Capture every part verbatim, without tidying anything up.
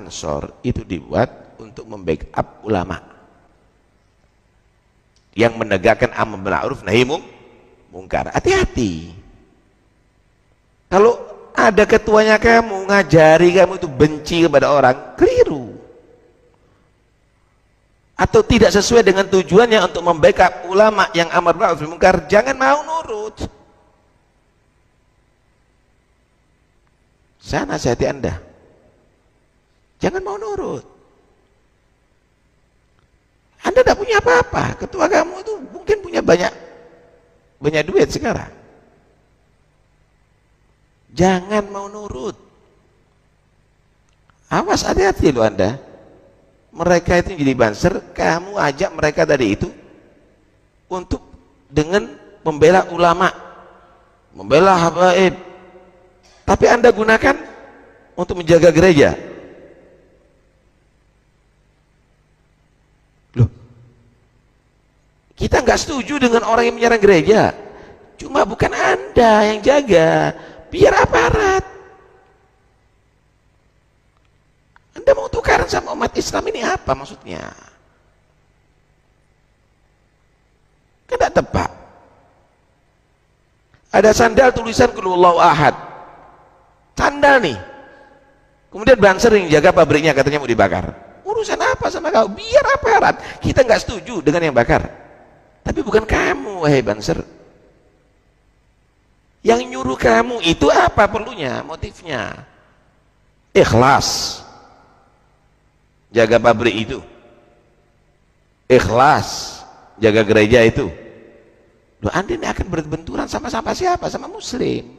Ansor itu dibuat untuk membackup ulama yang menegakkan amar ma'ruf nahi mungkar. Hati-hati. Kalau ada ketuanya kamu ngajari kamu itu benci kepada orang, keliru. Atau tidak sesuai dengan tujuannya untuk membackup ulama yang amar ma'ruf nahi mungkar, jangan mau nurut. Saya nasihati Anda, jangan mau nurut. Anda tidak punya apa-apa, ketua kamu itu mungkin punya banyak banyak duit sekarang. Jangan mau nurut. Awas, hati-hati loh Anda. Mereka itu jadi banser, kamu ajak mereka tadi itu untuk dengan membela ulama, membela habaib, tapi Anda gunakan untuk menjaga gereja. Loh, kita nggak setuju dengan orang yang menyerang gereja, cuma bukan Anda yang jaga, biar aparat. Anda mau tukaran sama umat Islam ini apa maksudnya? Kan tidak tepat. Ada sandal tulisan Qul Huwallahu Ahad, sandal nih, kemudian banser yang jaga pabriknya katanya mau dibakar. Urusan apa sama kau? Biar aparat. Kita nggak setuju dengan yang bakar, tapi bukan kamu, wahai banser. Yang nyuruh kamu itu apa perlunya, motifnya? Ikhlas jaga pabrik itu, ikhlas jaga gereja itu. Loh, Anda ini akan berbenturan sama-sama siapa? Sama muslim.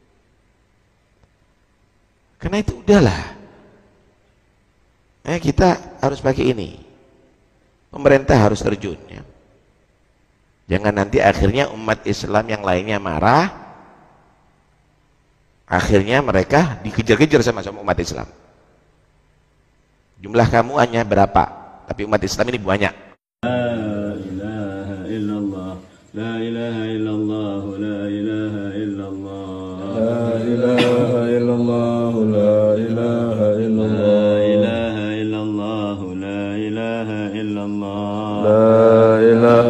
Karena itu udahlah, eh, kita harus pakai ini. Pemerintah harus terjun ya. Jangan nanti akhirnya umat Islam yang lainnya marah, akhirnya mereka dikejar-kejar sama sama umat Islam. Jumlah kamu hanya berapa, tapi umat Islam ini banyak. La ilaha illallah, la ilaha illallah, la ilaha illallah, la ilaha illallah, la ilaha illallah, la ilaha illallah, la ilaha illallah, la ilaha